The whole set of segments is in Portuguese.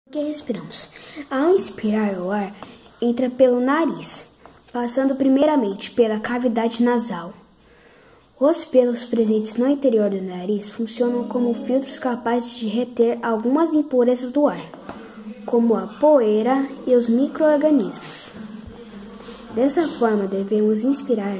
Que respiramos. Ao inspirar, o ar entra pelo nariz, passando primeiramente pela cavidade nasal. Os pelos presentes no interior do nariz funcionam como filtros capazes de reter algumas impurezas do ar, como a poeira e os micro-organismos. Dessa forma, devemos inspirar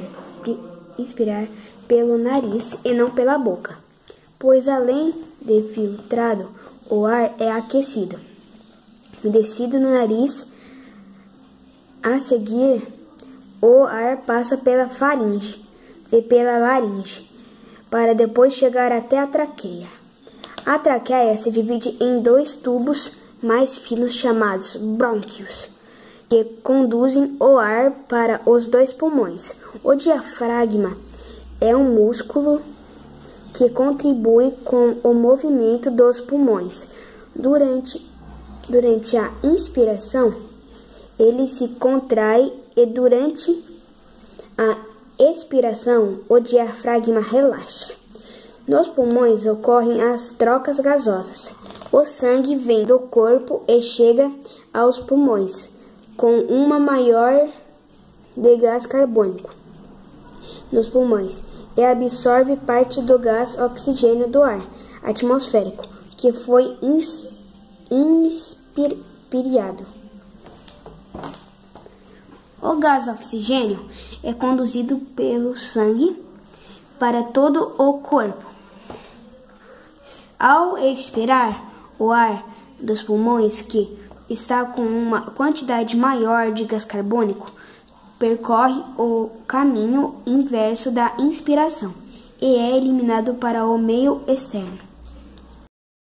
pelo nariz e não pela boca, pois além de filtrado, o ar é aquecido, umedecido no nariz. A seguir, o ar passa pela faringe e pela laringe, para depois chegar até a traqueia. A traqueia se divide em dois tubos mais finos chamados brônquios, que conduzem o ar para os dois pulmões. O diafragma é um músculo que contribui com o movimento dos pulmões. Durante a inspiração, ele se contrai e durante a expiração, o diafragma relaxa. Nos pulmões ocorrem as trocas gasosas. O sangue vem do corpo e chega aos pulmões com uma maior de gás carbônico nos pulmões e absorve parte do gás oxigênio do ar atmosférico que foi inspirado. O gás oxigênio é conduzido pelo sangue para todo o corpo. Ao expirar, o ar dos pulmões, que está com uma quantidade maior de gás carbônico, percorre o caminho inverso da inspiração e é eliminado para o meio externo.